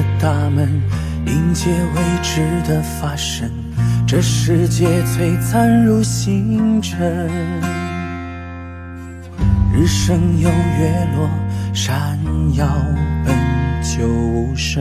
大门，迎接未知的发生。这世界璀璨如星辰，日升又月落，闪耀本就生。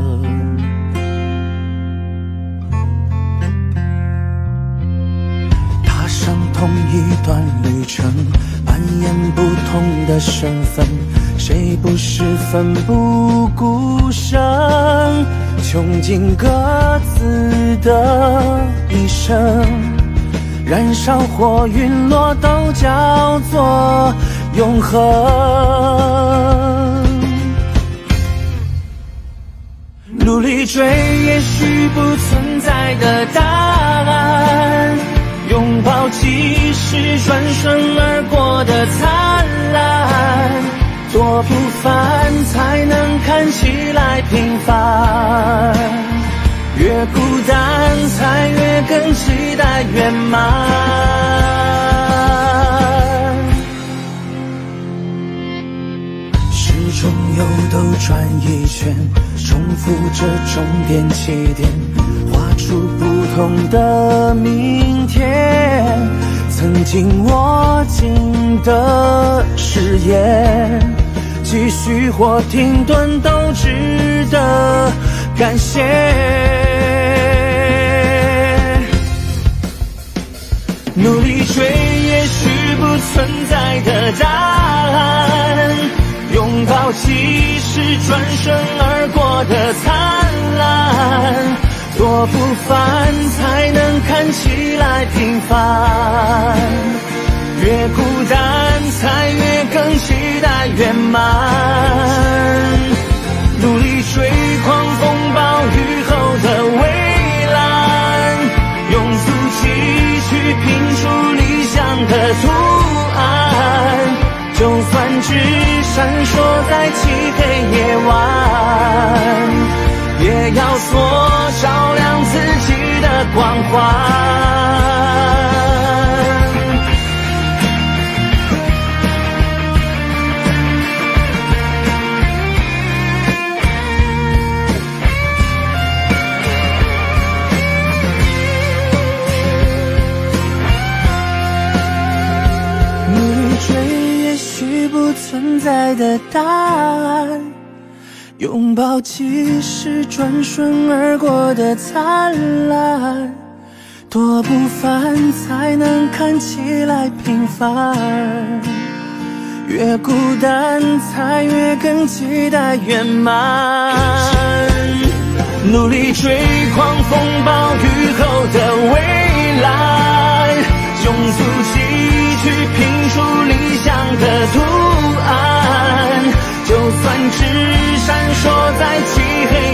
踏上同一段旅程，扮演不同的身份，谁不是奋不顾身，穷尽各自的一生，燃烧或陨落都叫做永恒。努力追也许不存在的答案，拥抱即是转瞬而过的灿烂，多不凡才能看起来平凡，越孤单才越更期待圆满。时钟又兜转一圈，重复着终点起点，画出不同的明天。曾经握紧的誓言，继续或停顿都值得感谢。努力追也许不存在的答案，拥抱即是转瞬而过的灿烂，多不凡才能看起来平凡，越孤单才越更期待圆满。努力追狂风暴雨后的蔚蓝，用足迹去拼出理想的图案，就算只闪烁在漆黑夜晚，也要所照亮自己的光环。努力追也许不存在的答案，拥抱即是转瞬而过的灿烂，多不凡才能看起来平凡，越孤单才越更期待圆满。努力追狂风暴雨后的蔚蓝，用足迹去拼出理想的图案，就算只闪烁在漆黑